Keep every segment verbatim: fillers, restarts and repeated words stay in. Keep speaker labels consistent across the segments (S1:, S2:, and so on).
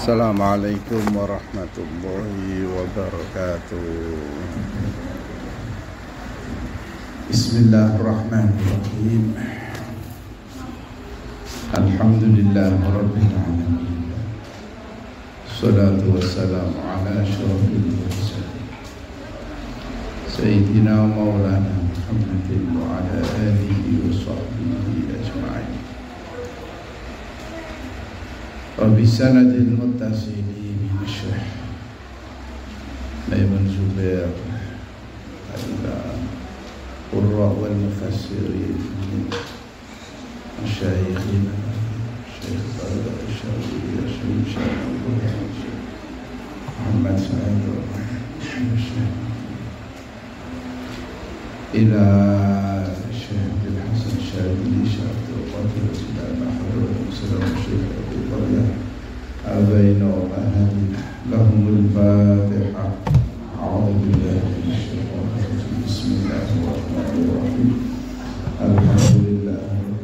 S1: Assalamualaikum warahmatullahi wabarakatuh. Bismillahirrahmanirrahim. Alhamdulillah rabbil alamin. Salatu wassalamu ala asyrafil mursalin Sayyidina Maulana Muhammadin wa ala alihi wa sahbihi ajma'in. Rabbi sanadil muttasili min syarh Maimun Zubair adalah qurra wal mufassirin min masyayikhina Syekh Talib Syar'i Syekh Syekh Muhammad Sa'id ila Syekh Abdul Hasan Syadili Syekh Abdul Qadir ila Mahmud Sallallahu Syekh Abdul Qadir abaina wa ahadina lahumul fatiha. A'udhu billahi minasyaitanir rajim. Bismillahirrahmanirrahim. Alhamdulillah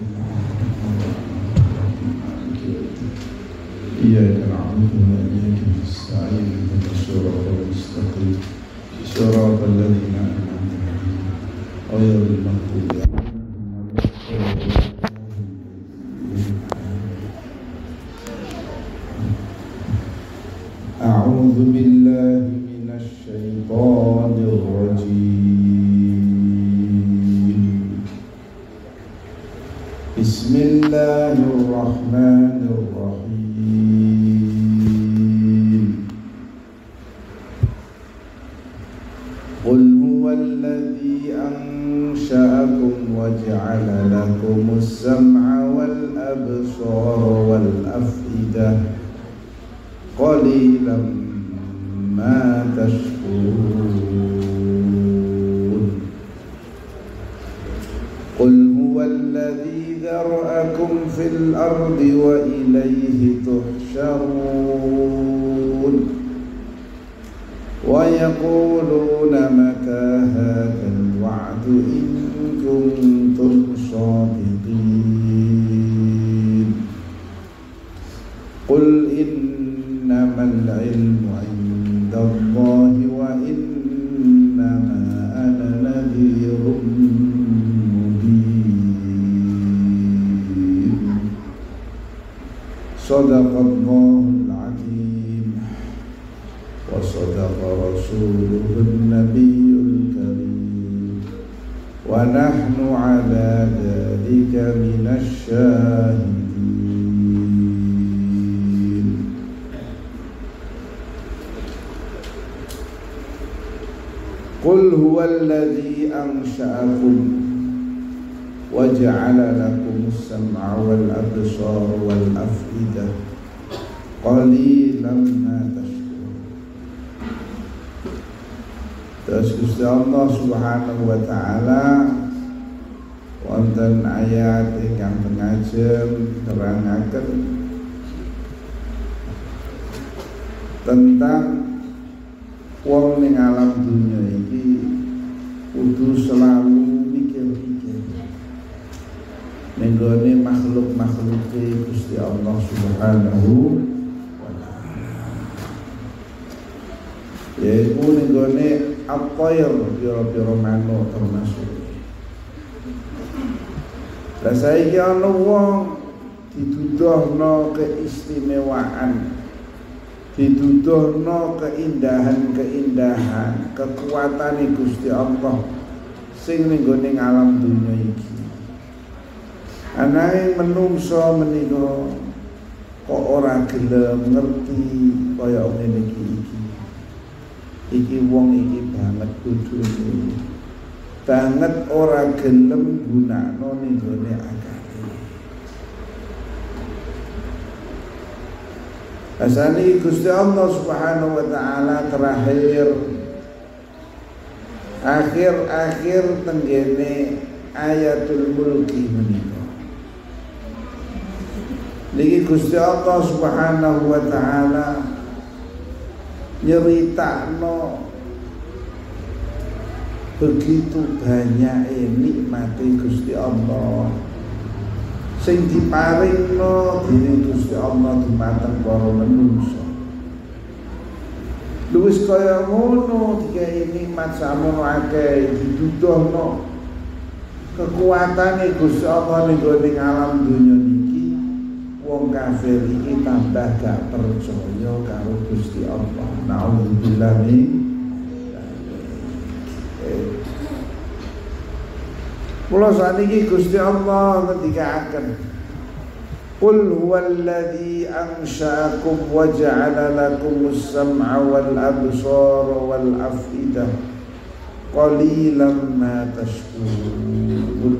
S1: iyyaka na'budu wa iyyaka nasta'in ihdinas siratal mustaqim siratal ladzina an'amta 'alaihim ghairil maghdubi 'alaihim A'udzu billahi minasy syaithanir rajim. Bismillahirrahmanirrahim. Qul huwallazi ansha'akum wa ja'ala lakumus sam'a wal absara wal af'idah qalilan ma tashkurun. Qul huwallazi dhara'akum fil ardi wa ilayhi tuhsyarun wa yaquluna mata hadzal wa'du in kuntum shadiqin. Qul innamal ilmu 'indallahi wa innama ana nadhirun mubin. Shadaqallahul 'azim wa shadaqa rasuluhun nabiyyul karim wa nahnu 'ala dzalika minasy syahidin. Qul huwallazi ansha'akum wa ja'ala lakumus sam'a wal absara wal af'idah qalilan ma tashkurun. Terus Gusti Allah Subhanahu wa taala wonten ayat ingkang pengajem nerangaken tentang wong ning alam dunya iki kudu selalu mikir-mikir ning gone makhluk-makhluke Gusti Allah Subhanahu wa taala. Yaiku ning gone apa-ya pira-pira manuk termasuk. Lah saiki ana wong dituduhno keistimewaan, dituduhno keindahan-keindahan, kekuatan Gusti Allah sing ning gone alam dunya iki. Anake menungso menika kok ora gelem ngerti kaya ngene iki iki. Iki wong iki banget kudune. Banget ora gelem gunakno ning gone akale. Asani Gusti Allah Subhanahu wa taala terakhir akhir-akhir tenggene ayatul mulki menika. Niki Gusti Allah Subhanahu wa taala nyeritakno begitu banyak nikmate Gusti Allah sing diparingno dening Gusti Allah dumateng para manungsa. Luwis kaya ngono dikai nikmat samono akeh diduduhno kekuatane Gusti Allah ning gone alam donya niki wong kafir iki tambah gak percaya karo Gusti Allah. Nauzubillah min Mula saniki Gusti Allah ngendikaken Qul huwallazi ansha'akum wa ja'ala lakumus sam'a wal absara wal af'idah qalilan ma tashkurun.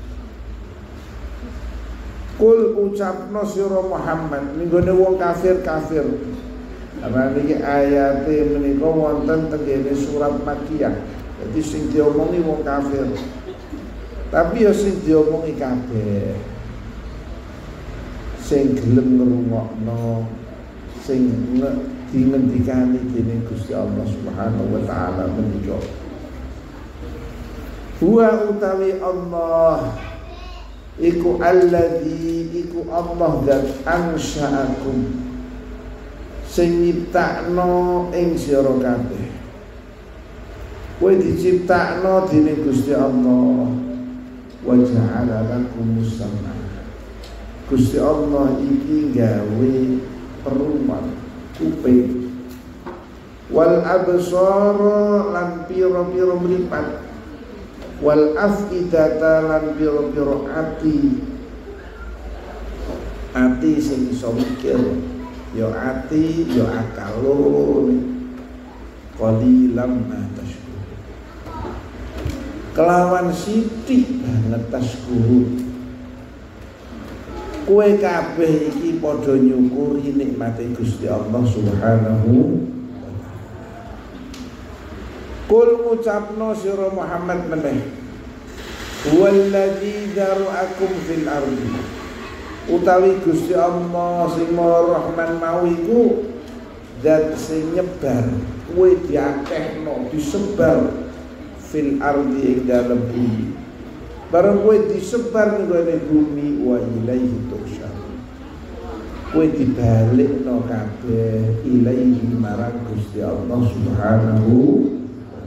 S1: Qul ucapno sira Muhammad ninggone wong kafir-kafir. Karena niki ayate menika wonten tengene surat Makkiyah. Dadi sing diomongi wong kafir. Tapi ya sing diomongi kabeh. Sing gelem ngrungokno, sing dingendikani dening Gusti Allah Subhanahu wa taala menika. Huwa utawi Allah iku alladzi iku Allah zat ansha'akum sing nyiptakno ing sira kabeh. Kowe diciptakno dening Gusti Allah. Wa ja'ala lakumus sam'a. Gusti Allah iki gawe perumat kuping wal absara lan pira-pira mripat wal afidata lan pira-pira ati ati sing iso mikir ya ati ya akal loro qalilan ma tashkurun kelawan sithik banget tashkurun. Kowe kabeh iki padha nyukuri nikmate Gusti Allah Subhanahu wa taala. Kul ucapno sira Muhammad meneh. Huwallazi dzara'akum fil ardi. Utawi Gusti Allah sing Maha Rahman mau iku zat sing nyebar, kowe diakehno, disebar fil ardi ing dalem bumi. Barang kowe disebar ning bumi wa ilaihi tusyar. Kowe dibalikno kabeh ilaihi marang Gusti Allah Subhanahu wa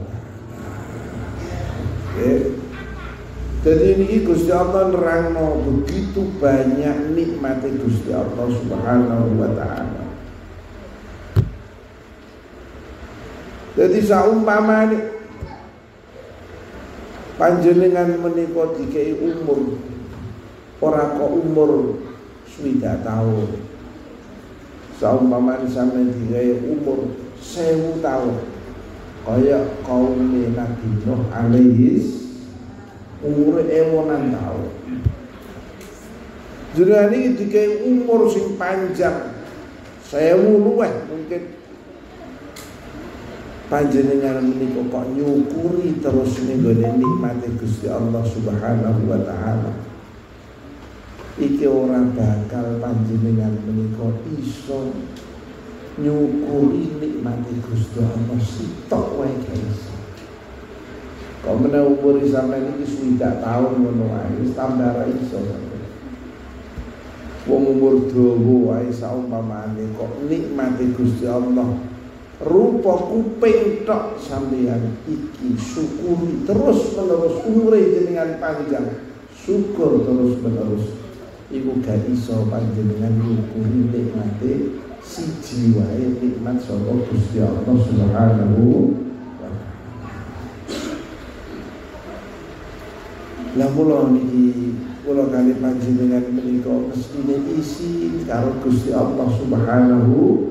S1: taala. Jadi ini Gusti Allah nerangno begitu banyak nikmat Gusti Allah Subhanahu wa taala. Jadi saumpamane panjenengan menika dikei umur ora kok umur swidak taun. Saumpamane sampeyan dikei umur sewu taun. Kaya kaum Nabi Nuh alaihis umur ewonan taun. Jenengan iki dikei umur sing panjang sewu luwih mungkin. Panjenengan menika kok nyukuri terus ning gone nikmate Gusti Allah Subhanahu wa taala. Iki ora bakal panjenengan menika iso nyukuri nikmate Gusti Allah sitok wae guys. Kok menawa umur sampeyan iki swidak taun ngono wae wis tambah ra iso. Wong umur dawa wae saumpamane kok nikmate Gusti Allah rupa kuping tok sampeyan iki syukuri terus menerus umure jenengan panjang syukur terus menerus iku gak iso panjenengan nyukuri nikmate siji wae nikmat saka Gusti Allah Subhanahu wa taala. Lah kula niki kula kali panjenengan menika mestine isi karo Gusti Allah Subhanahu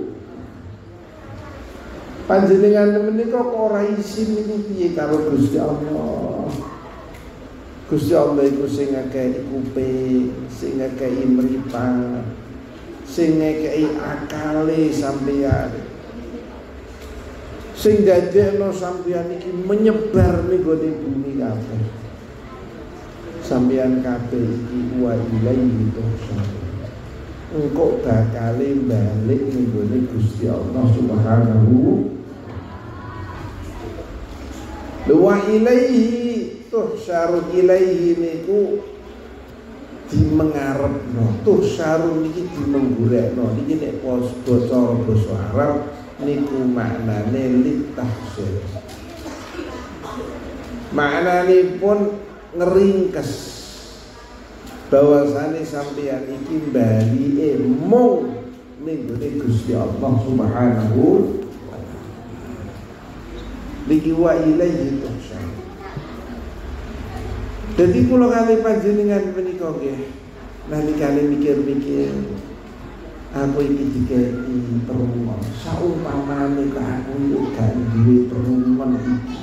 S1: panjenengan menika kok ora isin niku piye karo Gusti Allah. Gusti Allah iku sing ngekeki kuping, sing ngekeki mripat, sing ngekeki akale sampeyan. Sing dadekno sampeyan iki menyebar ning gone bumi kabeh. Sampeyan kabeh iki wa ilaihi tusyar. Engko bakale balik ning gone Gusti Allah Subhanahu wa ilaihi tuhsyaru ilaihi niku dimengarepno tuhsyaru niki dimenggurekno niki nek basa basa Arab niku maknane litahsil. Maknanipun ngeringkes bahwasane sampeyan iki bali mung ning Gusti Allah Subhanahu wa taala. Niki wa ilaihi tuhsyar. Dadi kula kali panjenengan menika nggih nalikane mikir-mikir aku iki dikeki perungon. Saumpamane aku iki gak duwe perungon iki.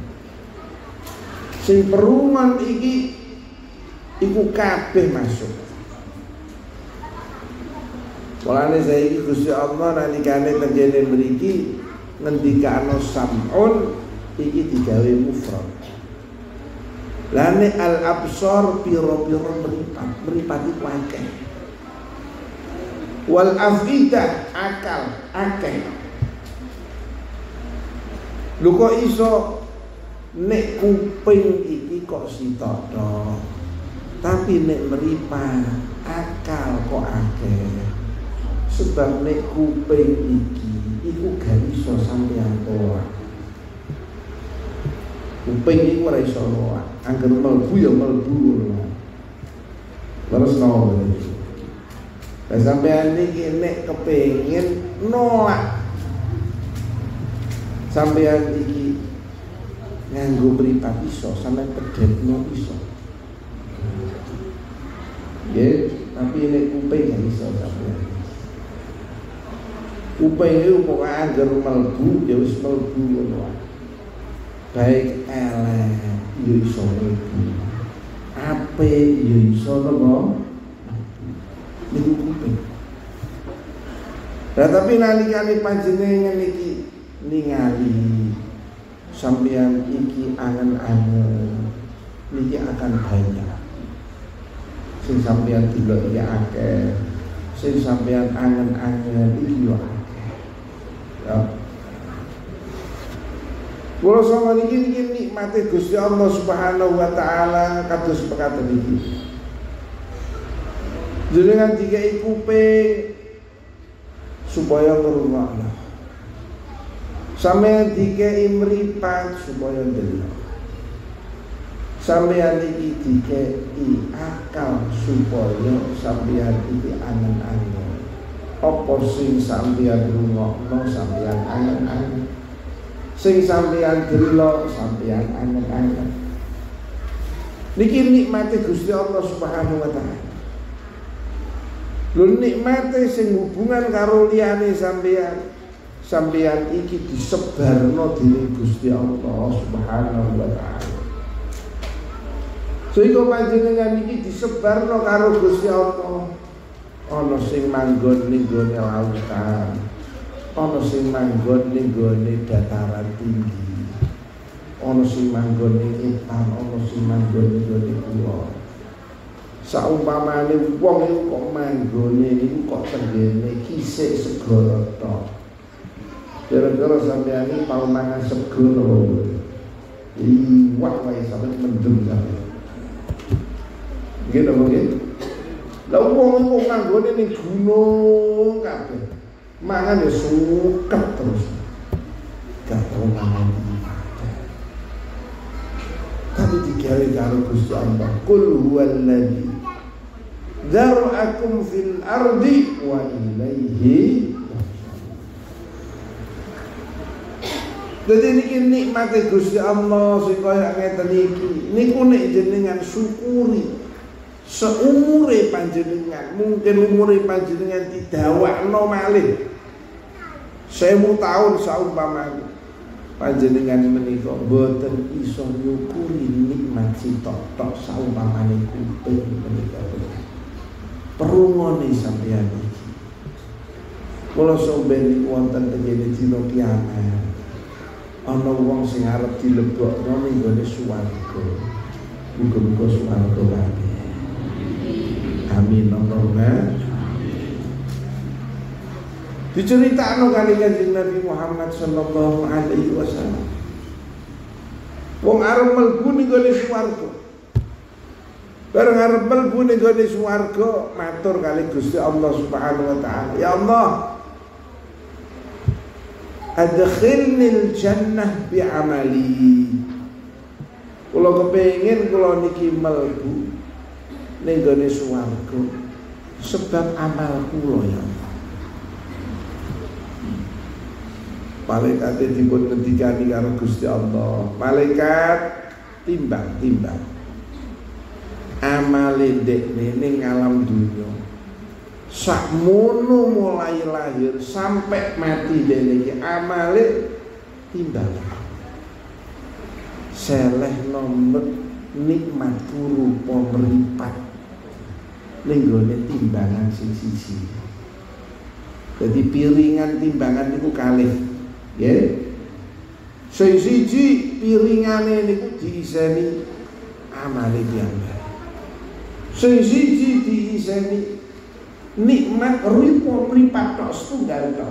S1: Sing perungon iki iku kabeh masuk. Mulane saiki Gusti Allah nalikane tenggene mriki ngendikane sam'un iki digawe mufrad. Lane al-absar pira-pira mripat, mripat iku akeh. Wal afidah akal akeh. Lho kok iso nek kuping iki kok sitok tok. Tapi nek mripat akal kok akeh. Sebab nek kuping iki iku gak iso sampeyan tolak. Kuping iku ora iso tolak. Angger mlebu ya mlebu ngono. Terus nopo iki. Lah sampeyan iki nek kepengin nolak sampeyan iki nganggo mripat iso, sampeyan pedhetno iso. Nggih, tapi nek kuping gak iso sampeyan. Kuping itu pokoknya anggar melbu ya wis melbu ngono. Baik elek ya iso melbu, apik ya iso napa niku kuping. Lah tapi nalikane panjenengan iki ningali sampeyan iki angen-angen niki akan banyak. Sing sampeyan delok iki akeh, sing sampeyan angen-angen iki yo akeh. Ya. Kula sama niki niki nikmate Gusti Allah Subhanahu wa taala kados pekaten iki. Jenengan dikai kuping supaya ngrungokno. Sampeyan dikai mripat supaya ndelok. Sampeyan iki dikai akal supaya sampeyan iki angen-angen. Apa sing sampeyan rungokno sampeyan angen-angen. Sing sampeyan delok sampeyan angen-angen. Niki nikmate Gusti Allah Subhanahu wa taala. Lho nikmate sing hubungan karo liyane sampeyan, sampeyan iki disebarno dening Gusti Allah Subhanahu wa taala. Sehingga panjenengan iki disebarno karo Gusti Allah. Ana sing manggon ning gone lautan, ana sing manggon ning gone dataran tinggi, ana sing manggon ning etan, ana sing manggon ning gone pulau. Saumpamane wong iku kok manggone niku kok tenggene kisik segara tok. Kira-kira sampeyan iki tau mangan segara. Iwak wae sampe mendem sampeyan. Nggih to nggih. Lah wong kok manggone ning gunung kabeh. Mangan ya suket terus. Gak tau mangan. Tapi digawe karo Gusti Allah. Qul huwallazi dzara'akum fil ardi wa ilaihi. Jadi niki nikmate Gusti Allah sing kaya ngeten iki. Niku nek jenengan syukuri seumure panjenengan, mungkin umure panjenengan didawakno malih sewu tahun saumpamane. Panjenengan menika boten iso nyukuri nikmat sitok-tok saumpamane kuping menika. Perungone sampeyan iki. Kula somben wonten tengene dina kiamat. Ana wong sing arep dilebokno ning gone swarga. Muga-muga swarga kabeh. Amin Allahumma. Diceritakno kali Kanjeng Nabi Muhammad sallallahu alaihi wasallam. Wong arep mlebu ning gone swarga. Bareng arep mlebu ning gone swarga, matur kali Gusti Allah Subhanahu wa taala. Ya Allah, adkhilnil jannah bi amali. Kula kepengin kula niki mlebu ning gone swarga sebab amal kula ya Allah. Malaikat dipun ngendikani karo Gusti Allah, malaikat timbang-timbang amale ndekne ning alam dunya sakmono mulai lahir sampai mati dene iki amale timbang seleh nomor nikmat rupa mripat ning gone timbangan sing siji. Jadi piringan timbangan niku kalih nggih. Sing siji piringane niku diiseni amale piyambak. Sing siji diiseni nikmat rupa mripat tok setunggal tok.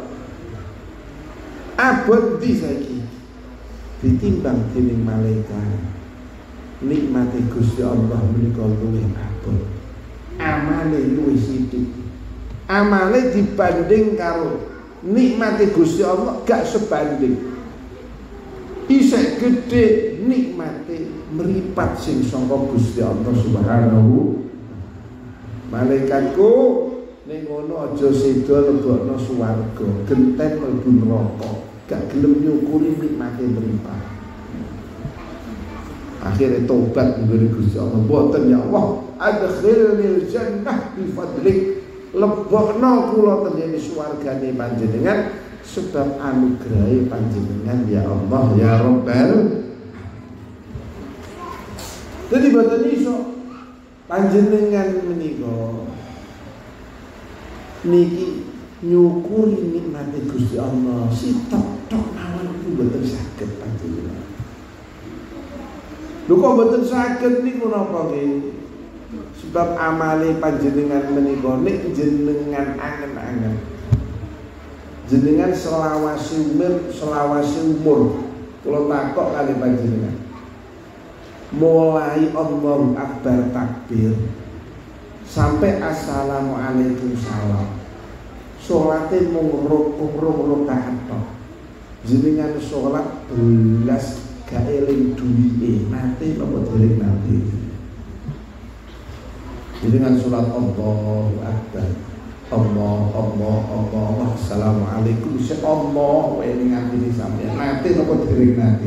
S1: Abot di saiki ditimbang dening malaikat. Nikmate Gusti Allah menika luwih abot. Amale luwih sithik. Amale dibanding karo nikmate Gusti Allah gak sebanding. Isih gedhe nikmate mripat sing saka Gusti Allah Subhanahu. Malaikatku ning ngono aja seda lebokno swarga, genten mlebu neraka, gak gelem nyukuri nikmate mripat. Akhire tobat nggone Gusti Allah, mboten ya Allah, adkhilnil jannah bi fadlik, lebokno kula tengene swargane panjenengan sebab anugrahe panjenengan ya Allah ya Rabbal. Jadi mboten iso panjenengan menika niki nyukuri nikmate Gusti Allah sitok-tok mawon niku mboten saged panjenengan. Lho kok mboten saged niku napa nggih? Sebab amale panjenengan menika nek jenengan angen-angen. Jenengan selawase umur, selawase umur. Kula takok kali panjenengan. Mulai Allahu Akbar takbir sampai assalamualaikum salam. Salate mung rong rakaat tok. Jenengan salat belas gak eling duwike, nate napa dereng nate. Jenengan salat Allahu Akbar. Allah Allah Allah Allah assalamualaikum se Allah eling atine sampeyan. Nate napa dereng nate.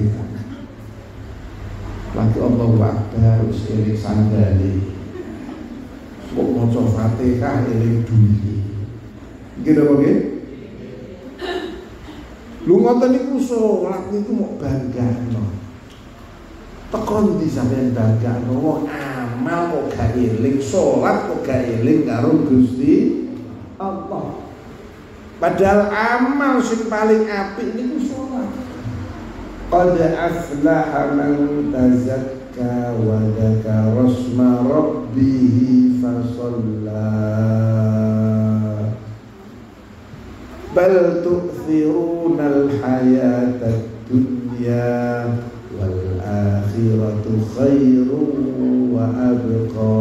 S1: Lagi Allahu Akbar wis eling sandale. Kok maca Fatihah eling duwike. Nggih napa nggih? Lu ngoten niku salat niku mok banggano. Tekon di sampeyan banggano wong amal kok gak eling, salat kok gak eling karo Gusti Allah. Padahal amal sing paling apik niku salat. Qad aflaha man tazakka wa dzakara asma rabbih fasalla. Bal tu'thirunal hayatad dunya wal akhiratu khairun wa abqa.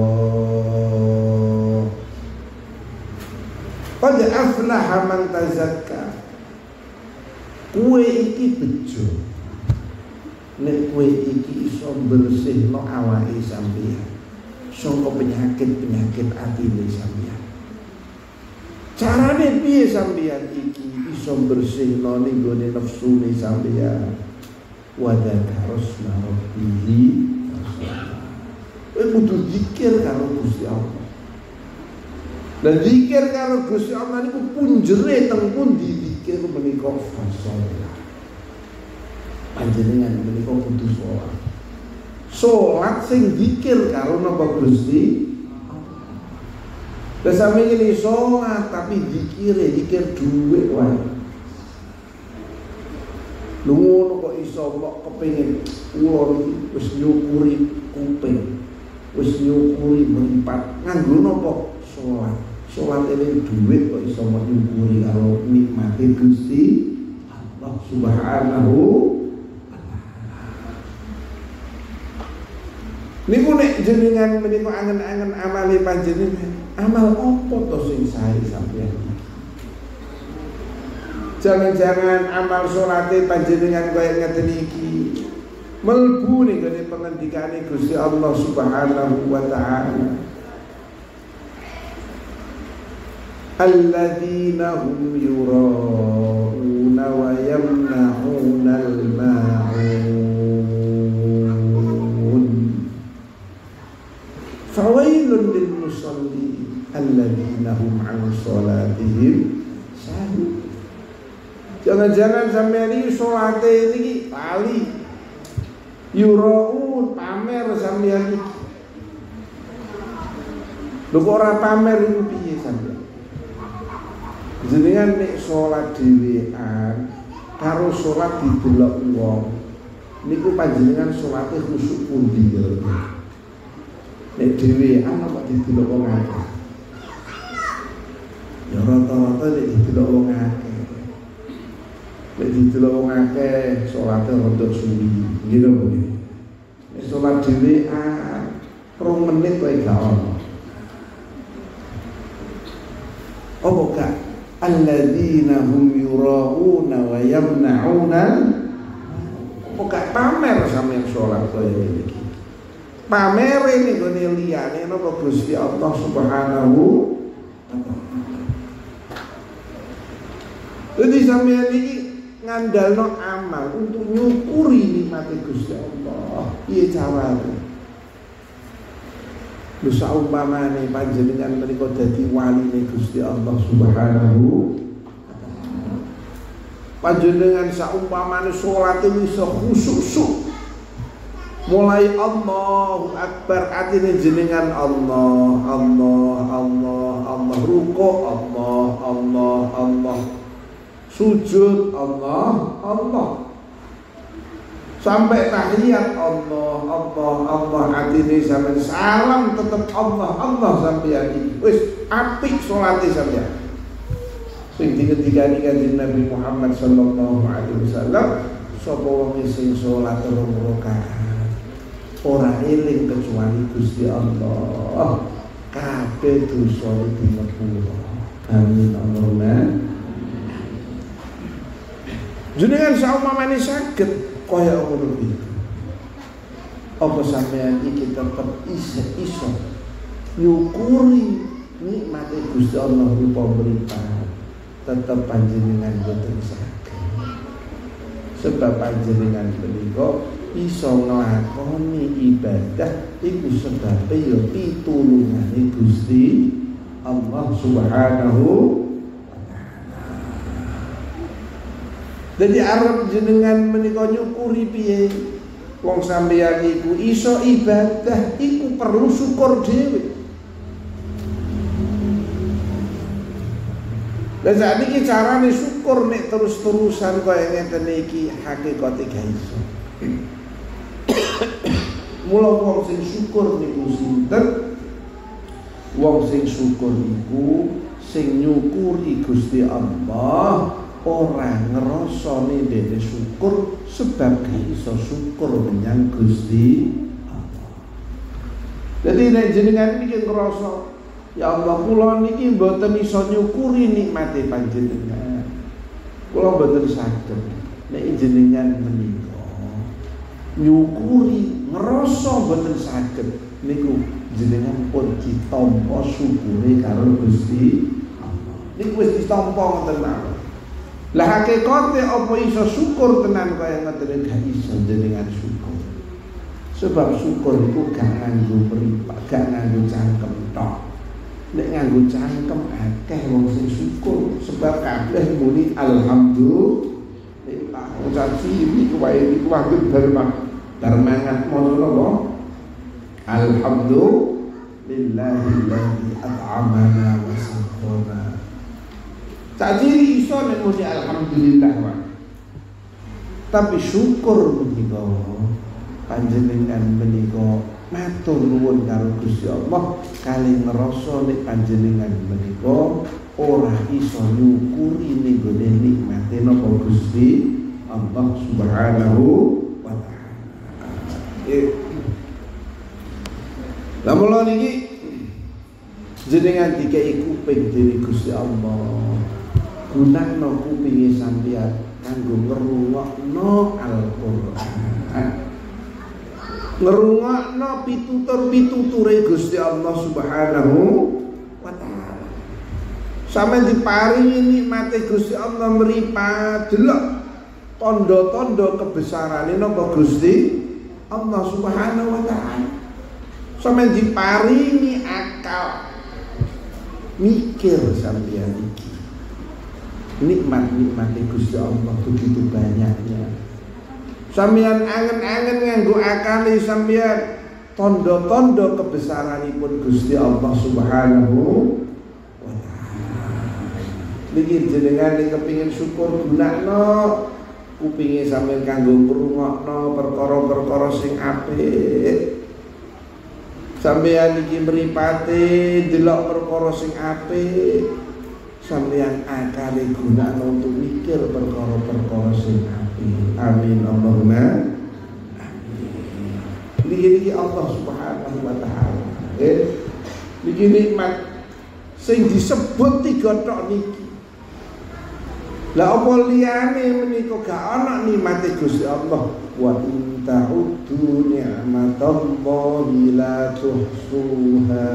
S1: Qad aflaha man tazakka. Kuwe iki bejo nek kowe iki iso bersihno awake sampeyan saka penyakit-penyakit atine sampeyan. Carane piye sampeyan iki iso bersihno ning gone nafsune sampeyan? Wa dzakarasna rabbihi. Kowe kudu zikir karo Gusti Allah. Dan zikir karo Gusti Allah niku punjere teng pundi zikir menika fasala. Panjenengan menika kudu salat. Salat sing zikir karo napa Gusti Allah. Lah sampe ngene salat tapi zikire zikir dhuwit wae. Lho ngono kok iso kok kepengin kula wis nyukuri kuping, wis nyukuri mripat nganggo napa salat. Salat eling dhuwit kok iso nyukuri karo nikmate Gusti Allah Subhanahu. Niku nek jenengan menika angen-angen amale panjenengan, amal apa to sing sae sampeyan? Jangan-jangan amal salate panjenengan kaya ngeten iki mlebu ning gone pengendikane Gusti Allah Subhanahu wa taala. Alladzina hum yura'una wa yamna'una al-ma'un. Fawailun lil musallin alladzina hum 'an salatihim sahun. Jangan-jangan sampeyan iki salate niki lali. Yura'un pamer sampeyan iki. Lho kok ora pamer iku piye sampeyan? Jenengan nek salat dhewean karo salat didelok wong niku panjenengan salate khusuk pundi ya? Nek dhewean apa didelok wong akeh? Ya rata-rata nek didelok wong akeh. Nek didelok wong akeh salate rada suwi, gitu nggih. Nek salat dhewean rong menit wae gak ono. Apa gak? Alladzina hum yura'una wa yamna'una. Apa gak pamer sampeyan salat kaya iki? Pamer ini gone liyane napa Gusti Allah Subhanahu wa taala. Jadi sampeyan iki ngandalno amal untuk nyukuri nikmate Gusti Allah. Piye carane? Lho saumpamane panjenengan menika dadi waline Gusti Allah Subhanahu wa taala. Panjenengan saumpamane salate iso khusyuk. Mulai Allahu Akbar atine jenengan Allah, Allah, Allah, Allah, ruku Allah, Allah, Allah. Sujud Allah, Allah. Sampai tahiyat Allah, Allah, Allah. Atine sampeyan salam tetep Allah, Allah sampeyan iki. Wis apik salate sampeyan. Sing digendikani kanjeng Nabi Muhammad sallallahu alaihi wasallam, sapa wong sing salat rong rakaat ora eling kecuali Gusti Allah, kabeh dosane dimepuro. Amin Allahumma. Jenengan saumpamane saged kaya ngono iki. Apa sampeyan iki tetep iso-iso nyukuri nikmate Gusti Allah rupa mripat, tetep panjenengan boten saged. Sebab panjenengan menika iso nglakoni ibadah iku sebabe ya pitulungane Gusti Allah Subhanahu. Jadi arep jenengan menika nyukuri piye? Wong sampeyan iku iso ibadah iku perlu syukur dhewe. Lah sakniki carane syukur nek terus-terusan kaya ngeten iki hakikate gak iso. Mula wong sing syukur niku sinten? Wong sing syukur iku sing nyukuri Gusti Allah. Orang ngerasane dene syukur sebab gak iso syukur menyang Gusti Allah. Jadi nek jenengan iki ngrasa ya Allah kula niki mboten iso nyukuri nikmate panjenengan. Kula mboten saged nek jenengan menika nyukuri ngrasa mboten saged niku jenengan pun ditampa syukure karo Gusti Allah. Niku wis ditampa ngoten mawon. Lah hakikate apa iso syukur tenan kaya ngoten gak iso jenengan syukur. Sebab syukur iku gak nganggo mripat, gak nganggo cangkem tok. Nek nganggo cangkem akeh wong sing syukur sebab kabeh muni alhamdulillah. Ucapi iki wae iku wae bar mangan mono napa? Alhamdulillahilladzi at'amana wa saqana. Tajiri iso nek muni alhamdulillah wae. Tapi syukur menika panjenengan menika matur nuwun karo Gusti Allah kali ngrasa nek panjenengan menika ora iso nyukuri ning gone nikmate napa Gusti Allah Subhanahu wa taala. Eh. Lah mula niki jenengan dikai kuping dening Gusti Allah. gunakno kupinge sampeyan kanggo ngrungokno Al-Qur'an, ngrungokno pitutur-pituture Gusti Allah Subhanahu wa ta'ala. Sampeyan diparingi nikmate Gusti Allah mripat delok tondo-tondo kebesarane napa Gusti Allah Subhanahu wa ta'ala. Sampeyan diparingi akal mikir sampeyan iki. Nikmat-nikmate Gusti Allah begitu banyaknya. Sampeyan angen-angen nganggo akale sampeyan tondo-tondo kebesaranipun Gusti Allah Subhanahu wa ta'ala. Niki jenengan nek kepengin syukur gunakno kupinge sampeyan kanggo ngrungokno perkara-perkara sing apik. Sampeyan iki mripate delok perkara sing apik. Sampeyan akale gunakno untuk mikir perkara-perkara sing apik. Amin Allahumma amin. Niki Allah Subhanahu wa ta'ala. Eh, niki nikmat sing disebut tiga tok niki. Lah apa liyane menika gak ana nikmate Gusti Allah. Wa in ta'uddu ni'matallahi la tuhsuha.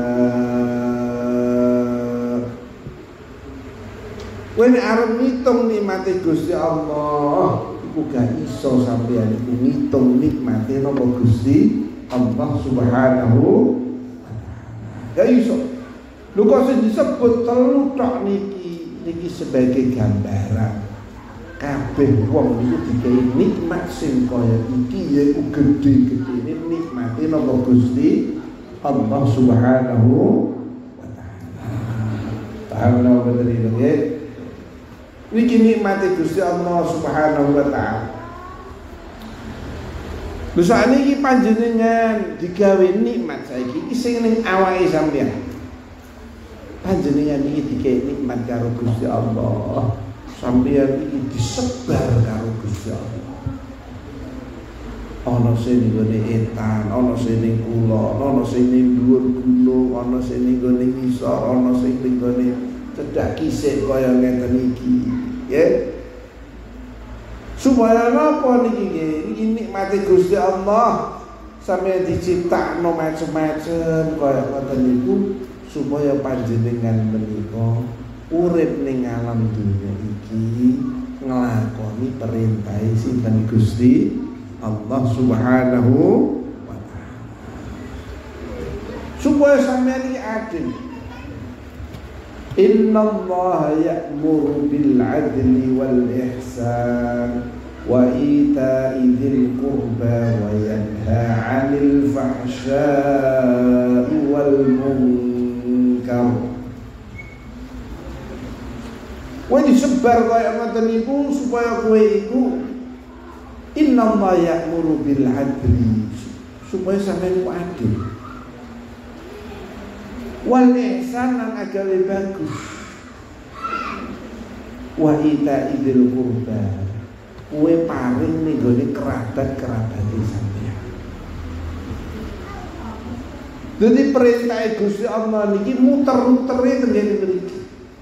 S1: Kowe arep ngitung nikmate Gusti Allah, iku gak iso sampeyan iku ngitung nikmate napa Gusti Allah Subhanahu wa ta'ala. Gak iso. Lho kok sing disebut telu tok niki, niki sebagai gambaran. Kabeh wong iku dikai nikmat sing kaya iki yaiku gedhe-gedhene nikmate napa Gusti Allah Subhanahu wa ta'ala. Ta'ala bener nggih. Niki nikmate Gusti Allah Subhanahu wa ta'ala. Lha sakniki panjenengan digawe nikmat saiki iki sing ning awake sampeyan. Panjenengan iki dikek nikmat karo Gusti Allah. Sampeyan iki disebar karo Gusti Allah. Ana sing nggone etan, ana sing ning kulon, ana sing ning dhuwur gunung, ana sing ning nggone ngisor, ana sing ning nggone cedak kisik kaya ngeten iki, ya. Supaya napa niki nggih? Iki nikmate Gusti Allah. Sampeyan diciptakno macem-macem kaya ngoten niku supaya panjenengan menika urip ning alam dunya iki nglakoni perintah sinten Gusti Allah Subhanahu wa ta'ala. Supaya sampeyan iki adil. Inna Allah ya'muru bil 'adli wal ihsan wa ita'i dzil qurba wa yanha 'anil fahsya'i wal munkar. Kowe disebar kaya ngoten niku supaya kowe iku inna Allah ya'muru bil 'adli, supaya sampeyan ku adil. Wal ihsan lan agawe bagus. Wa ita'i dzil qurba, kowe paring ning gone kerabat-kerabate sampeyan. Dadi perintah Gusti Allah niki muter-mutere tengene mriki.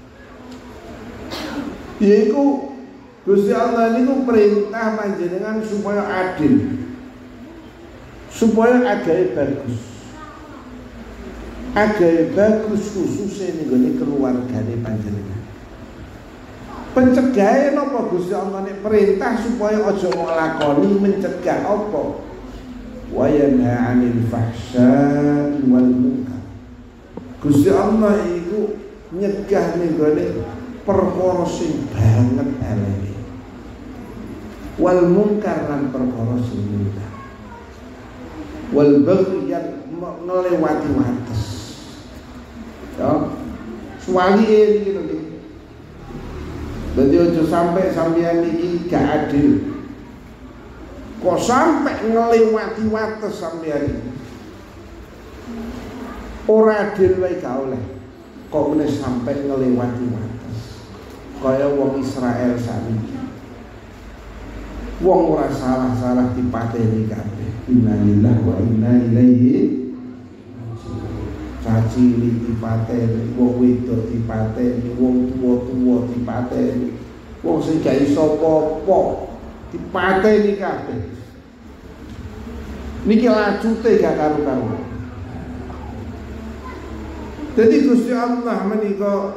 S1: Yaiku Gusti Allah niku perintah panjenengan supaya adil, supaya agawe bagus. Agawe bagus khususnya ning gone keluargane panjenengan. Pencegahe napa Gusti Allah nek perintah supaya aja nglakoni mencegah apa? Wa yanha 'anil fahsya'i wal munkar. Gusti Allah iku nyegah ning gone perkara sing banget eleke. Wal munkar lan perkara sing munkar. Wal baghi ngelewati wates. Ya, suwali iki lho. Dadi aja sampai sampeyan iki gak adil. Kok sampai ngelewati wates sampeyan iki. Ora adil wae gak oleh. Kok meneh sampai ngelewati wates. Kaya wong Israel sakniki. Wong ora salah-salah dipateni kabeh. Innalillahi wa inna ilaihi raji'un. Cacili dipateni, wong wedok dipateni, wong tuwa-tuwa dipateni, wong sing gak iso apa-apa dipateni kabeh. Niki lajute gak karu-karuan. Jadi Gusti Allah menika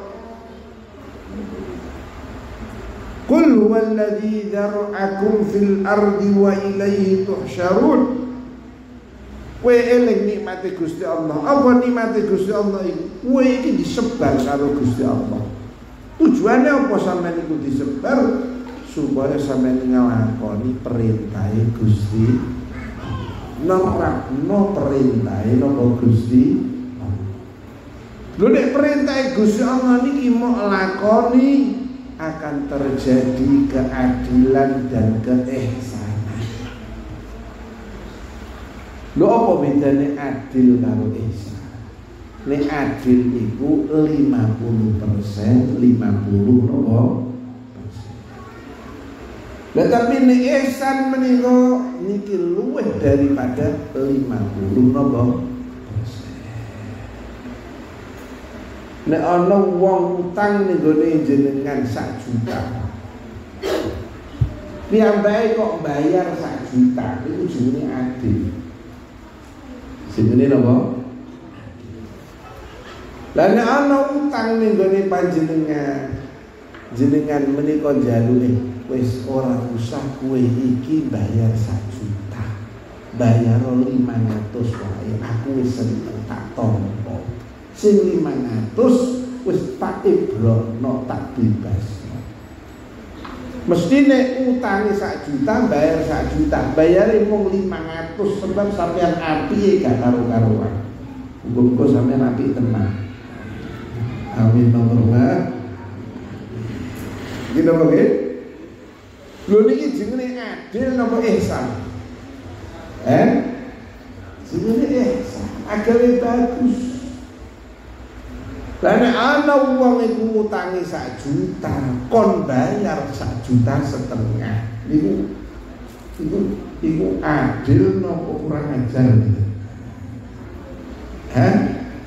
S1: Qul huwallazi dzara'akum fil ardi wa ilaihi tuhsyarun. Kowe eling nikmate Gusti Allah. Apa nikmate Gusti Allah iki? Kowe iki disebar karo Gusti Allah. Tujuannya apa sampeyan iku disebar? Supaya sampeyan nglakoni perintahe Gusti, nerapno perintahe napa Gusti. Lho nek perintahe Gusti Allah niki mau lakoni akan terjadi keadilan dan keihsanan. Lho apa bedane adil karo ihsan? Nek adil iku lima puluh persen, lima puluh persen. Lah tapi nek ihsan menika niki luwih daripada lima puluh persen. Nek ana wong utang ning gone jenengan sak juta. Piyambake kok bayar sak juta, iku jenenge adil. Jenenge napa? Lah nek ana utang ning gone panjenengan, jenengan menika njaluke, wis ora usah kowe iki bayar sak juta. Bayar lima ratus wae, aku wis seneng tak tampa. Sing lima ratus wis tak ibrono, tak bebas. Mesti nek utange sak juta bayar sak juta, bayare mung lima ratus sebab sampean apike gak karo-karuan. Muga-muga sampean apik tenan. Amin nomor Gitu apa nggih? Lho niki jenenge adil napa ihsan? Eh? Jenenge ihsan, agale bagus. Lah nek ana wong iku utange sak juta, kon bayar sak juta setengah. Niku iku iku adil napa kurang ajar gitu. Hah?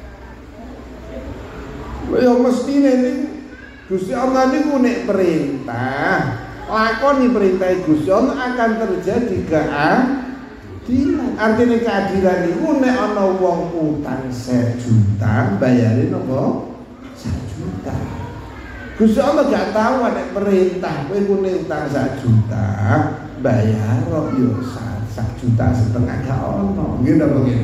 S1: Ya mestine niku Gusti Allah niku nek perintah, lakoni perintah Gusti Allah akan terjadi keadilan. Artinya keadilan niku nek ana wong utang sak juta, bayarin napa? sak juta. Gusti Allah gak tahu nek perintah kowe ku utang sak juta, bayar yo sak juta setengah gak ono. Nggih napa nggih?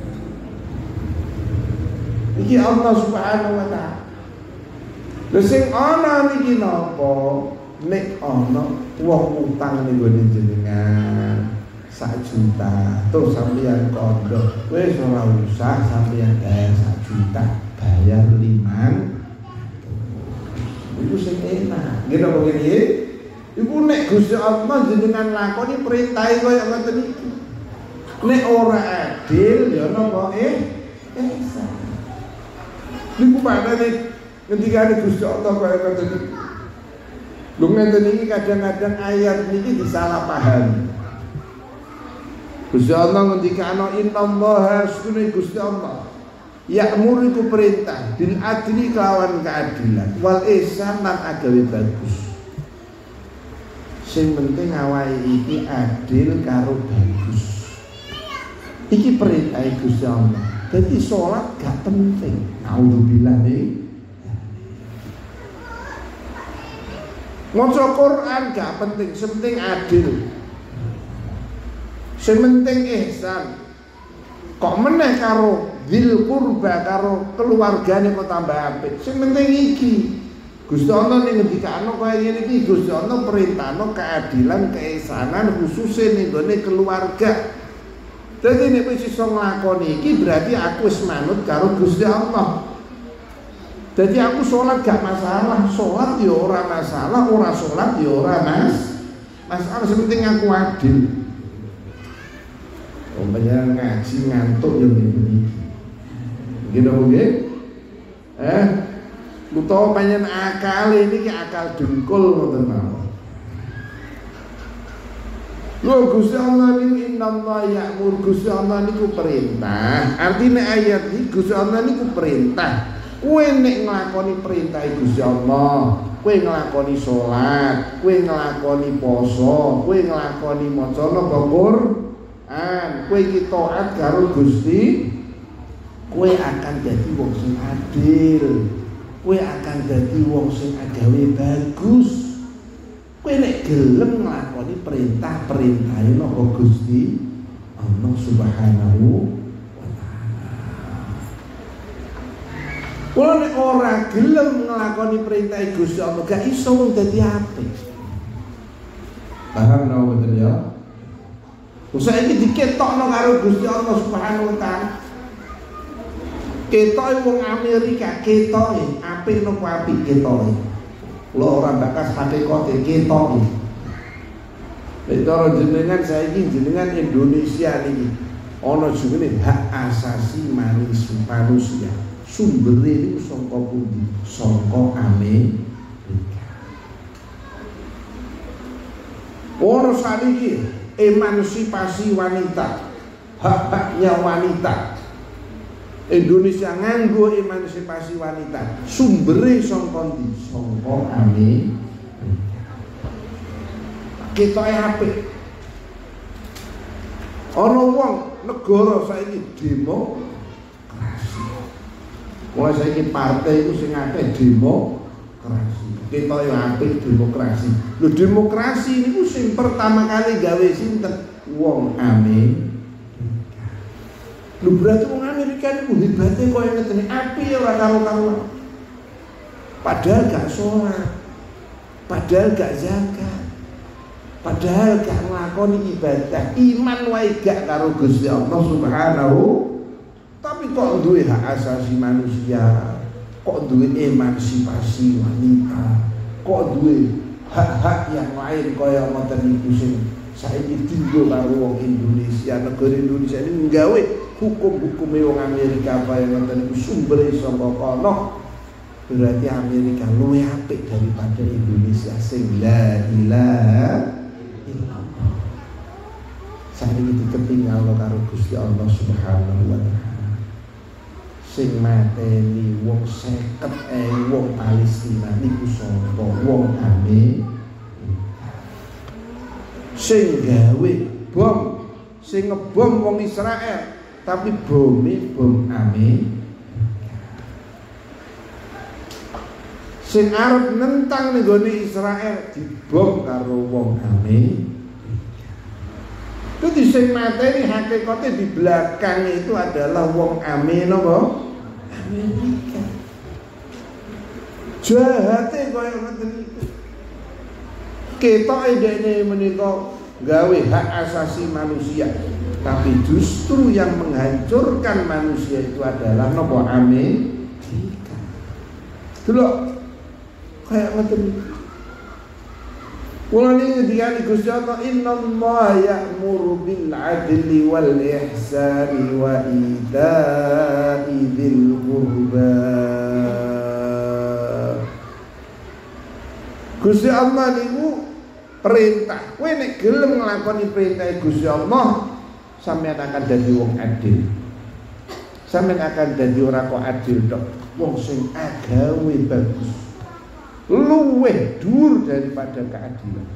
S1: Iki Allah Subhanahu wa taala. Lha sing ana niki napa? Nek ana wong utang ning gone jenengan sak juta, terus sampeyan kondo, wis ora usah sampeyan bayar sak juta, bayar lima. Iku sing enak. Nggih napa nggih? Iku nek Gusti Allah jenengan lakoni perintahe kaya ngoten iki. Nek ora adil ya napa eh ihsan. Niku padane ngendikane Gusti Allah kaya ngoten iki. Lho ngenten iki kadang-kadang ayat niki disalahpahami. Gusti Allah ngendikane innallaha sunni Gusti Allah ya'mur iku perintah bil adli kelawan keadilan wal ihsan lan agawe bagus. Sing penting awake iki adil karo bagus. Iki perintah Gusti Allah. Dadi salat gak penting. Auzubillah nih. Maca Quran gak penting, sepenting adil. Sementing ihsan. Kok meneh karo dzil qurba karo keluargane kok tambah apik. Sing penting iki. Gusti Allah ning ngendikane kaya ngene iki, Gusti Allah perintahno keadilan, keihsanan khususe ning gone keluarga. Dadi nek wis iso nglakoni iki berarti aku wis manut karo Gusti Allah. Dadi aku salat gak masalah, salat ya ora masalah, ora salat ya ora mas. Masalah sing penting aku adil. Umpamanya ngaji ngantuk yo ngene. Gitu nggih? Eh, utawa panjen akal ini ki akal dengkul ngoten mawon. Lho Gusti Allah niku innallaha ya'mur, Gusti Allah niku perintah. Artine ayat iki Gusti Allah niku perintah. Kowe nek nglakoni perintah Gusti Allah, kowe nglakoni salat, kowe nglakoni poso, kowe nglakoni maca napa Quran, kowe iki taat karo Gusti, kowe akan dadi wong sing adil. Kowe akan dadi wong sing agawe bagus. Kowe nek gelem nglakoni perintah-perintahe napa Gusti Allah Subhanahu wa taala. Kowe nek ora gelem nglakoni perintah Gusti Allah, gak iso wong dadi apik. Paham napa mboten ya? Usah iki diketokno karo Gusti Allah Subhanahu wa taala. Ketoke wong Amerika, ketoke apik napa apik ketoke. Lo orang bakas hakikate ketok iki. Nek cara jenengan saiki jenengan Indonesia niki ana jenenge hak asasi manusia. Sumbere niku saka pundi? Saka Amerika. Ora saniki emansipasi wanita, hak-haknya wanita. Indonesia nganggo emansipasi wanita, sumbere saka ndi? Saka Amerika. Ketoke apik. Ana wong negara saiki demokrasi. Mulai saiki partai iku sing akeh demokrasi. Ketoke apik demokrasi. Lho demokrasi niku sing pertama kali gawe sinten? Wong Amerika. Lu berarti wong Amerika niku hebate koyo ngene, api ora karo-karuan. Padahal gak sholat, padahal gak zakat, padahal gak nglakoni ibadah, iman wae gak karo Gusti Allah Subhanahu. Tapi kok duwe hak asasi manusia, kok duwe emansipasi wanita, kok duwe hak-hak yang lain kaya ngoten niku sing saiki dienggo karo wong Indonesia. Negara Indonesia ini nggawe hukum-hukume wong Amerika kaya ngoten niku sumbere saka kono. Berarti Amerika luwih apik daripada Indonesia sing la ilaha illallah. Saiki diketinggal karo Gusti Allah Subhanahu wa taala. Sing mateni wong seket ewu wong Palestina niku sapa? Wong Amerika. Sing gawe bom, sing ngebom wong Israel, tapi bome bom Amerika. Sing arep nentang nenggone Israel dibom karo wong Amerika. Dadi sing materi hakikate di belakang itu adalah wong Amerika. Amerika. Jahate kaya ngoten iki. Ketoke dene menika gawe hak asasi manusia, tapi justru yang menghancurkan manusia itu adalah napa? Amerika. Delok kayak ngoten. Kula niki diyani Gusti Allah, innallaha ya'muru bil 'adli wal ihsani wa ita'i dzil qurba. Gusti Allah niku perintah. Kowe nek gelem nglakoni perintah Gusti Allah, sampeyan akan dadi wong adil. Sampeyan akan dadi ora kok adil tok, wong sing agawe bagus. Luwih dhuwur daripada keadilan.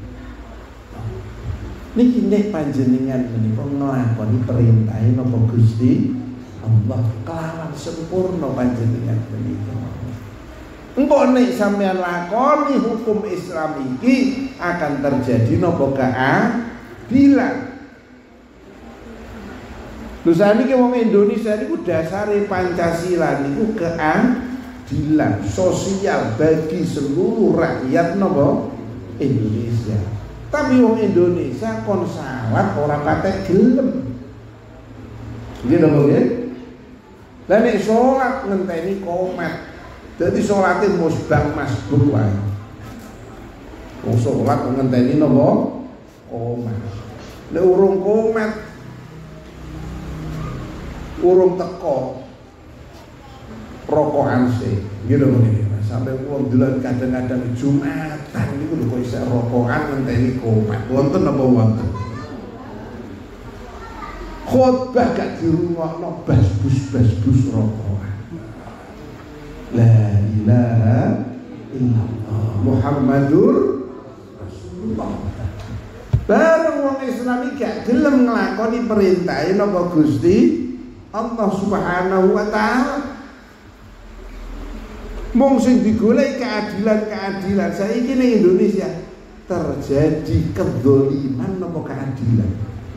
S1: Niki nek panjenengan menika nglakoni perintahe napa Gusti Allah kelawan sempurna panjenengan menika. Engko nek sampeyan lakoni hukum Islam iki akan terjadi napa keadilan. Lho saniki wong Indonesia niku dasare Pancasila niku keadilan sosial bagi seluruh rakyat napa Indonesia. Tapi wong Indonesia kon salat ora patek gelem. Nggih lho nggih. Lah nek salat ngenteni qomat. Dadi salate musbah masbuk wae. Wong salat ngenteni napa? Qomat. Nek urung qomat urung teko rokokan sih. Nggih lho nggih. Sampai wong delok kadang-kadang Jumatan niku lho kok isih rokokan ngenteni qomat. Wonten apa wonten? khotbah gak dirungokno basbus-basbus rokokan. La ilaha illallah Muhammadur Rasulullah. Bareng wong Islam iki gak gelem nglakoni perintahe napa Gusti Allah Subhanahu wa taala. Mung sing digoleki keadilan-keadilan saiki ning Indonesia terjadi kedzaliman napa keadilan.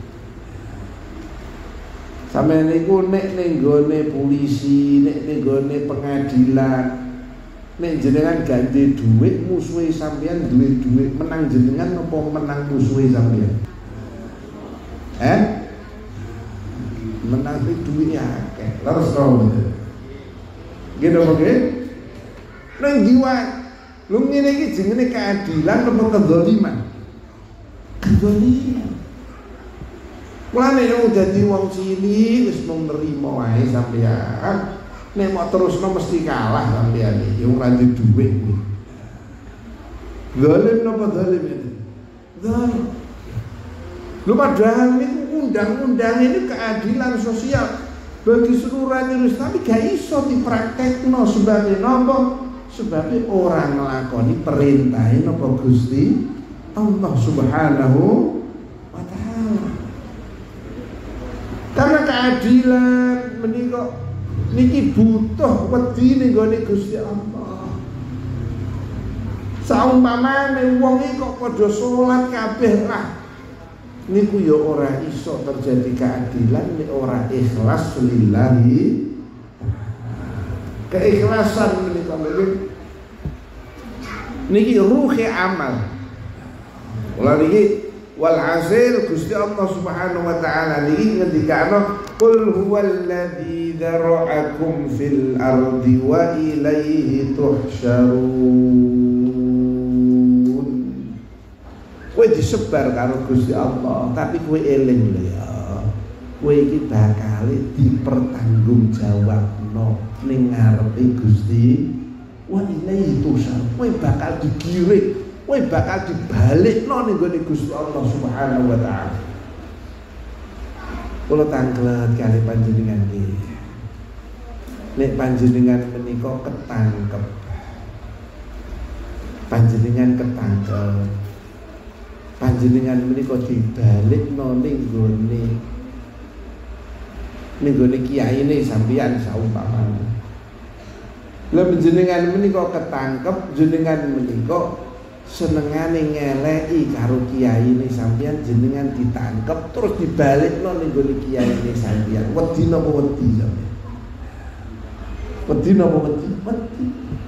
S1: Sampeyan niku nek ning gone polisi, nek ning gone pengadilan, nek jenengan ganti dhuwit musuhe sampeyan duwe dhuwit, menang jenengan apa menang musuhe sampeyan? Eh? Menang dhuwit akeh. Terus to. Gitu oke? Nang jiwa lu ngene iki jenenge keadilan apa kedzaliman? Kedzaliman. Mulane nek dadi wong cilik wis mung nrimo wae sampeyan. Nek mau terusno mesti kalah sampeyan iki ora duwe dhuwit kuwi. Zalim napa zalim itu? Zalim. Lu padahal niku undang-undang ini keadilan sosial bagi seluruh Indonesia tapi gak iso dipraktekno sebabnya napa? Sebabnya orang nglakoni perintahe napa Gusti Allah Subhanahu wa taala. Karena keadilan menika niki butuh wedi ning gone Gusti Allah. Saumpamane wong iki kok padha salat kabeh lah niku ya ora iso terjadi keadilan nek ora ikhlas lillahi. Keikhlasan menika niki ruhi amal. Ulah niki wal hasil Gusti Allah Subhanahu wa taala niki ngendikano qul huwallazi dzara'akum fil ardi wa ilaihi tuhsyarun. Kowe disebar karo Gusti Allah tapi kowe eling lho ya. Kowe iki bakal dipertanggungjawabno ning ngarepe Gusti wa ilaihi tuhsyarun. Kowe bakal digiring, kowe bakal dibalikno ning gone Gusti Allah Subhanahu wa taala. Kula tanglet kali panjenengan iki. Nek panjenengan menika ketangkep. Panjenengan ketangkep. Panjenengan menika dibalikno ning gone ning gone kiyaine sampeyan saumpamane. Lah jenengan menika ketangkep, jenengan menika senengane ngeleki karo kiyaine sampeyan, jenengan ditangkep terus dibalikno ning gone kiyaine sampeyan. Wedi napa wedi sampeyan? Wedi napa wedi? Wedi.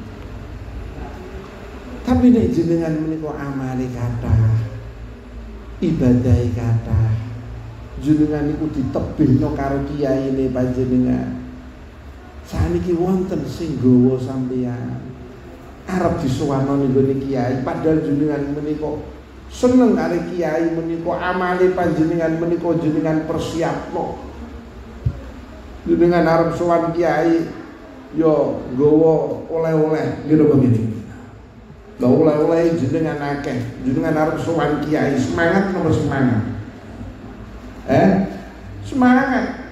S1: Tapi nek jenengan menika amale kathah, ibadahe kathah, jenengan niku ditebihno karo kiyaine panjenengan. Saniki wonten sing gawa sampeyan arep disuwano ning gone kiai padahal jenengan menika seneng karo kiai menika amale panjenengan menika jenengan persiapno. Jenengan arep sowan kiai yo nggawa oleh-oleh gitu begini. Lah oleh-oleh jenengan akeh, jenengan arep sowan kiai semangat nomor semangat. Eh? Semangat.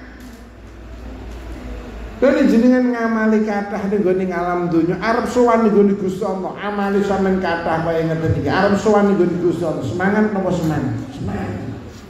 S1: Dene jenengan ngamali kathah ning gone alam donya, arep sowan ning gone Gusti Allah, amali sampean kathah kaya ngeten iki. Arep sowan ning gone Gusti Allah, semangat napa semangat? Semangat.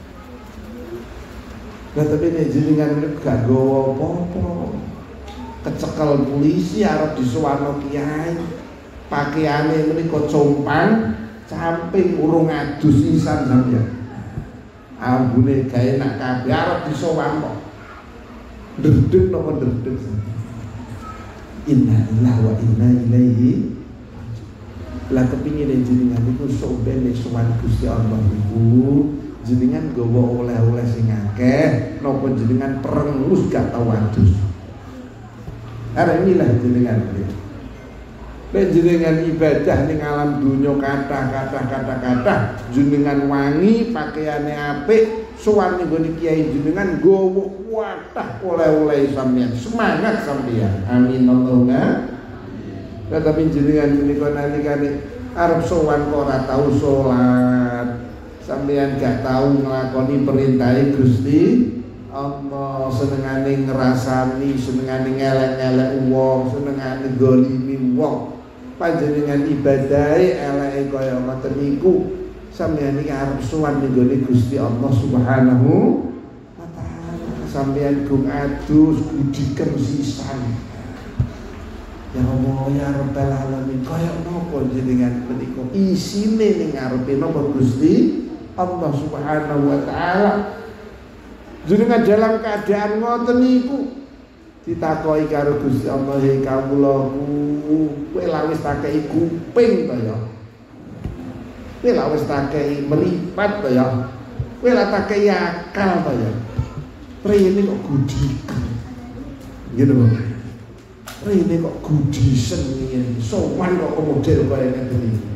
S1: Lah tapi nek jenengan gak gawa apa-apa, kecekel polisi arep disowano kiai, pakaiane menika compang, camping urung adus isan sampeyan. Ambune gawe nak kabeh arep disowan kok. Derdek napa derdek. Inna lillahi wa inna ilaihi. Lah kepingin jenengan niku sok ben sowan Gusti Allah niku jenengan gawa oleh-oleh sing akeh napa jenengan perengus gak tau adus. Are inilah jenengan iki. Nek jenengan ibadah ning alam dunya kathah-kathah kathah-kathah jenengan wangi pakaiane apik sowan ning gone kiai jenengan gawa wadah oleh-oleh sampeyan semangat sampeyan amin Allahumma. Tetapi jenengan menika nalikane arep sowan kok ora tau salat sampeyan gak tau nglakoni perintahe Gusti Allah, senengane ngrasani, senengane ngelek-ngelek wong, senengane golimi wong. Panjenengan ibadahe eleke kaya ngoten niku, sampeyan iki arep sowan ning gone Gusti Allah Subhanahu wa taala. Sampeyan gung adus budiken sisan. Ya Allah ya Rabbal alamin, kaya napa jenengan menika isine ning ngarepe napa Gusti Allah Subhanahu wa taala. Jenengan dalam keadaan ngoten niku ditakoki karo Gusti Allah, "Hei kawulaku, kowe lak wis tak kei kuping to ya? Kowe lak wis tak kei mripat to ya? Kowe lak tak kei akal to ya? Rene kok gudiken." Ngene lho. Rene kok gudisen ngene. Sowan kok model kaya ngene iki.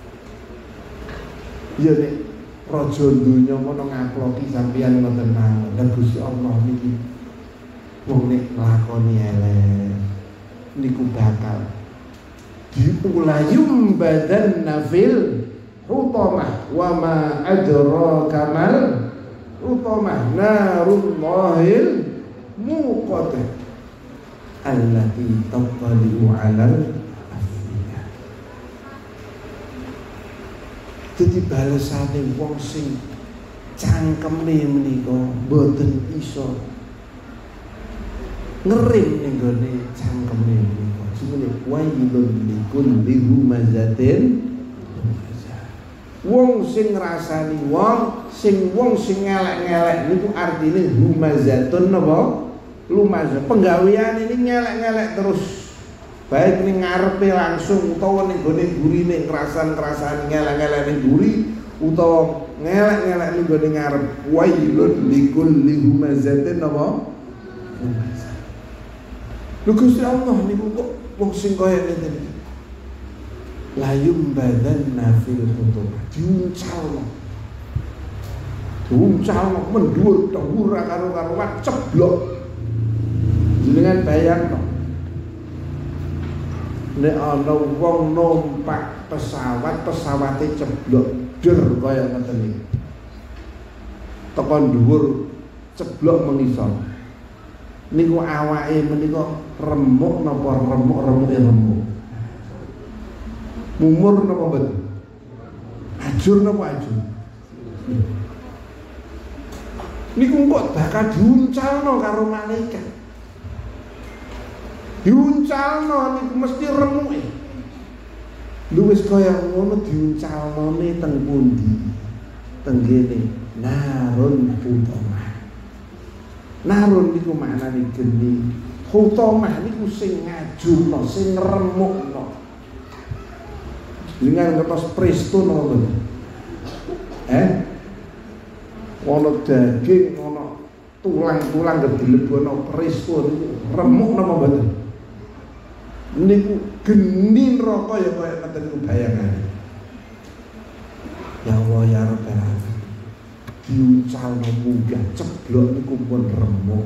S1: Ya nek raja dunya ngono ngaploki sampeyan ngoten mawon. Lan Gusti Allah niki wong nek lakoni elek niku bakal diulayum badan nafil hutamah wa ma adraka mal hutamah narullahil muqaddam allati tattali'u 'alal afida. Dadi balesane wong sing cangkeme menika mboten iso ngerim ning gone cangkeme menika. Jenenge wailun likulli humazatin. Wong sing ngrasani wong, sing wong sing ngelek-ngelek niku artine humazatun napa? Lumazah. Penggawean ini ngelek-ngelek terus. Baik ning ngarepe langsung utawa ning gone gurine ngrasan-ngrasan ngelek-ngelek ning guri utawa ngelek-ngelek ning gone ngarep. Wailun likulli humazatin napa? Lho Gusti Allah niku kok wong sing kaya ngene. Layum badan nafil khutbah diuncalno. Diuncalno mendhuwur dhuwur karo-karuan ceblok. Jenengan bayangno. Nek ana wong numpak pesawat, pesawate ceblok der kaya ngoten iki. Tekan dhuwur ceblok mengisor. Niku awake menika remuk napa remuk-remuke remuk. Mumur napa mboten? Ajur napa ajur? Niku kok bakal diuncalno karo malaikat. Diuncalno niku mesti remuke. Lho wis kaya ngono diuncalnone teng pundi? Teng kene narun hutamah. Narun niku maknane geni. Hutamah niku sing ngajurno, sing ngremukno. Dengan ngertos presto napa mboten? Eh? Ono daging, ono tulang-tulang dilebono presto niku remuk napa mboten? Niku geni neraka ya kaya ngoten niku bayangane. Ya Allah ya Rabbal alamin. Diuncalno munggah ceblok niku pun remuk.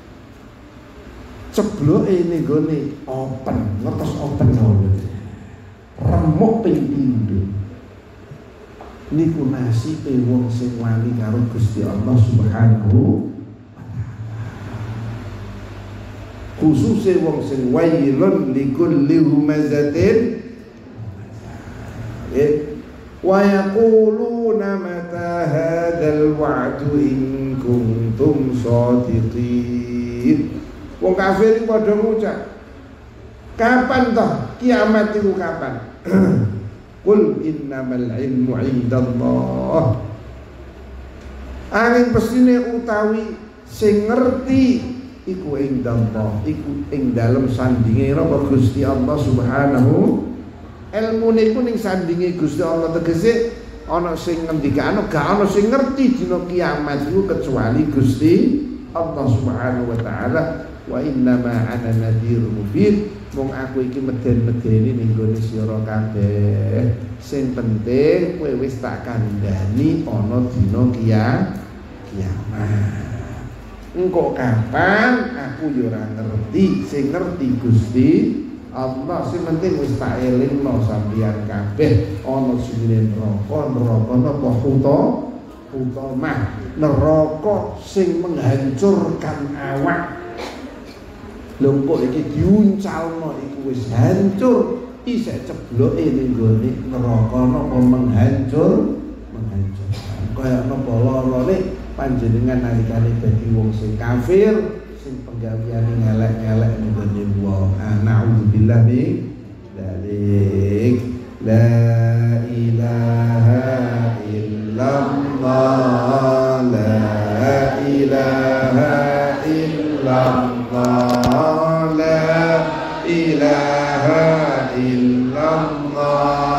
S1: Cebloke ning gone open, ngertos open napa? Remuk ping pindho. Niku nasibe wong sing wani karo Gusti Allah Subhanahu wa taala. Khususe wong sing wailun likulli humazatin eh wa yaquluna mata hadzal wa'du in kuntum shadiqin. Wong kafir padha ngucap, kapan toh kiamat itu kapan? Qul innamal ilmu indallah. Angin pesine utawi sing ngerti iku indallah, iku ing dalem sandinge napa Gusti Allah Subhanahu. Ilmu niku ning sandinge Gusti Allah, tegese ana sing ngendikane gak ana sing ngerti dina kiamat iku kecuali Gusti Allah Subhanahu wa taala. Wa innama ana nadhirun mubin. Wong aku iki meden-medeni ning gone sira kabeh. Sing penting kowe wis tak kandhani ana dina kiamat. Engko kapan aku yo ora ngerti, sing ngerti Gusti Allah. Sing penting wis tak elingno sampeyan kabeh ana sing neraka, neraka napa huta hutamah, neraka sing menghancurkan awak. Lho kok iki diuncalno iku wis hancur, isih cebloke ning gone neraka napa menghancur, menghancurkan. Kaya napa larane panjenengan nalikane dadi wong sing kafir, sing penggaweane ngelek-ngelek ning gone wong. A'udzubillah min dzalik. La ilaha illallah, la ilaha illallah, la ilaha illallah,